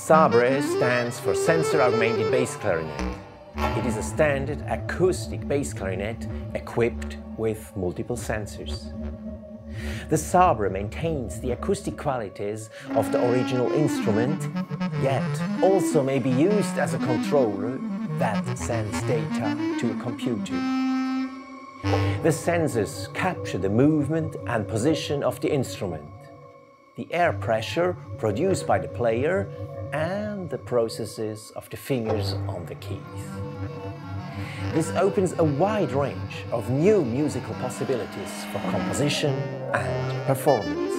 SABRe stands for Sensor Augmented Bass Clarinet. It is a standard acoustic bass clarinet equipped with multiple sensors. The SABRe maintains the acoustic qualities of the original instrument, yet also may be used as a controller that sends data to a computer. The sensors capture the movement and position of the instrument, the air pressure produced by the player, and the processes of the fingers on the keys. This opens a wide range of new musical possibilities for composition and performance.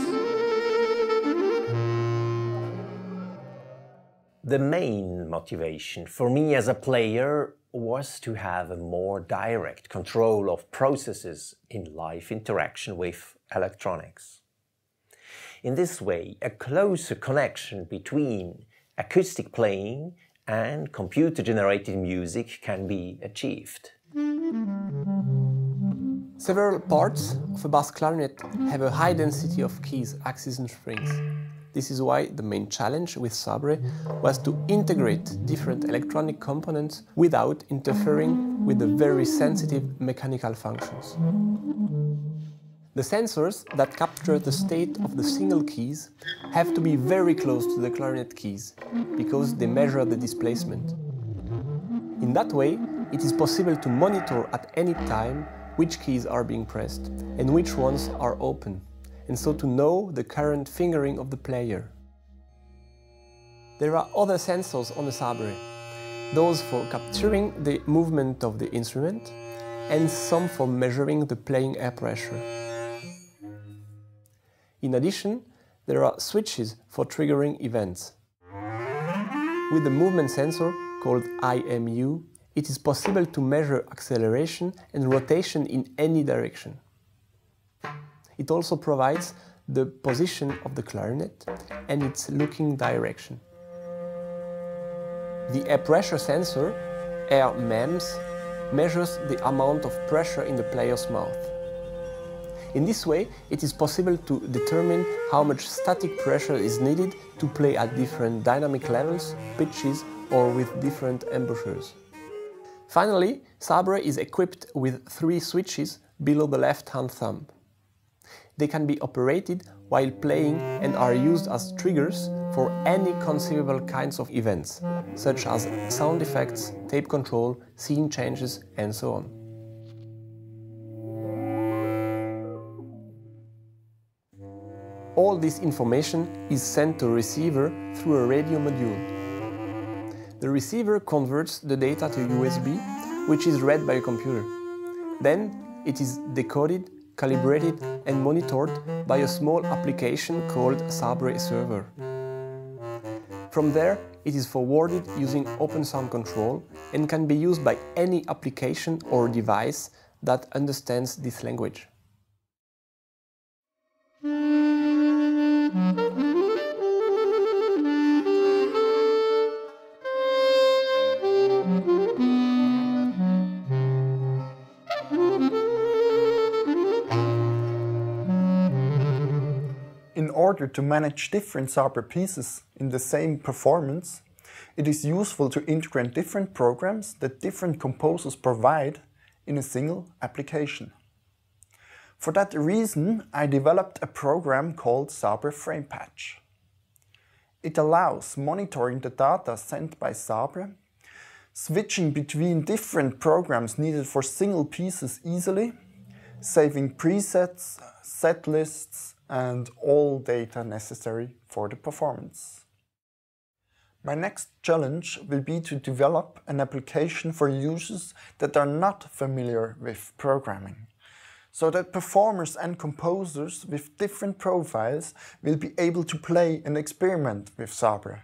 The main motivation for me as a player was to have a more direct control of processes in live interaction with electronics. In this way, a closer connection between acoustic playing and computer-generated music can be achieved. Several parts of a bass clarinet have a high density of keys, axes and springs. This is why the main challenge with SABRe was to integrate different electronic components without interfering with the very sensitive mechanical functions. The sensors that capture the state of the single keys have to be very close to the clarinet keys, because they measure the displacement. In that way, it is possible to monitor at any time which keys are being pressed and which ones are open, and so to know the current fingering of the player. There are other sensors on the SABRe, those for capturing the movement of the instrument and some for measuring the playing air pressure. In addition, there are switches for triggering events. With the movement sensor, called IMU, it is possible to measure acceleration and rotation in any direction. It also provides the position of the clarinet and its looking direction. The air pressure sensor, air MEMS, measures the amount of pressure in the player's mouth. In this way, it is possible to determine how much static pressure is needed to play at different dynamic levels, pitches, or with different embouchures. Finally, SABRe is equipped with 3 switches below the left-hand thumb. They can be operated while playing and are used as triggers for any conceivable kinds of events, such as sound effects, tape control, scene changes, and so on. All this information is sent to a receiver through a radio module. The receiver converts the data to USB, which is read by a computer. Then it is decoded, calibrated and monitored by a small application called SABRe Server. From there, it is forwarded using Open Sound Control and can be used by any application or device that understands this language. In order to manage different SABRe pieces in the same performance, it is useful to integrate different programs that different composers provide in a single application. For that reason, I developed a program called SABRe Frame Patch. It allows monitoring the data sent by SABRe, switching between different programs needed for single pieces easily, saving presets, set lists, and all data necessary for the performance. My next challenge will be to develop an application for users that are not familiar with programming, so that performers and composers with different profiles will be able to play and experiment with SABRe.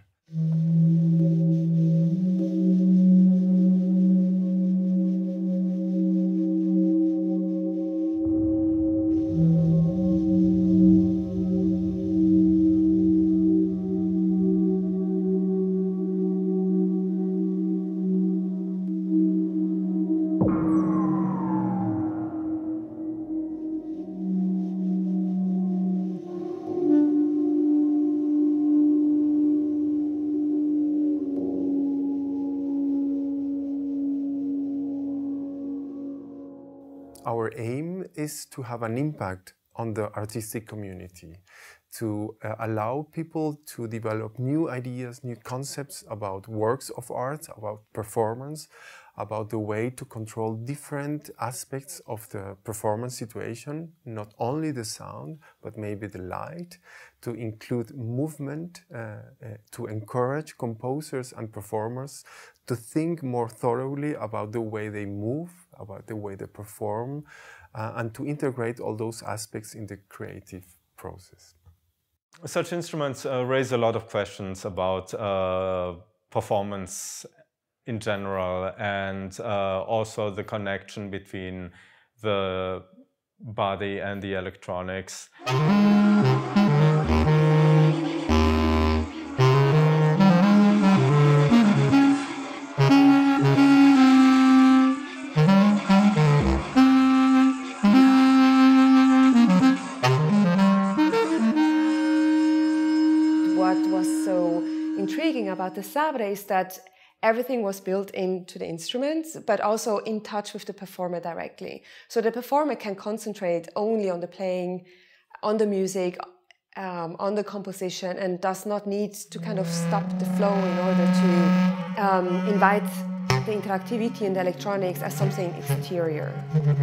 our aim is to have an impact on the artistic community, to allow people to develop new ideas, new concepts about works of art, about performance, about the way to control different aspects of the performance situation, not only the sound, but maybe the light, to include movement, to encourage composers and performers to think more thoroughly about the way they move, about the way they perform, and to integrate all those aspects in the creative process. Such instruments raise a lot of questions about performance in general, and also the connection between the body and the electronics. What was so intriguing about the SABRe is that everything was built into the instruments, but also in touch with the performer directly. So the performer can concentrate only on the playing, on the music, on the composition, and does not need to kind of stop the flow in order to invite the interactivity in the electronics as something exterior.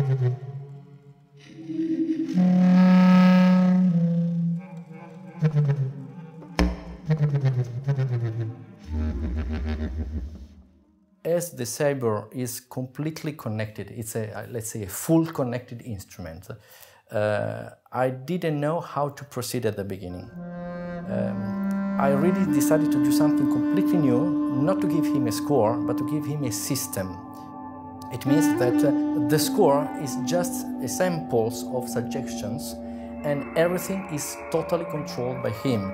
As the SABRe is completely connected, it's a, let's say, a full connected instrument, I didn't know how to proceed at the beginning. I really decided to do something completely new, not to give him a score, but to give him a system. It means that the score is just a samples of suggestions, and everything is totally controlled by him.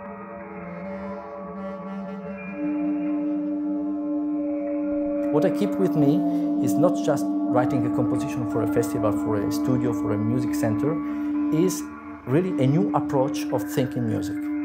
What I keep with me is not just writing a composition for a festival, for a studio, for a music center, is really a new approach of thinking music.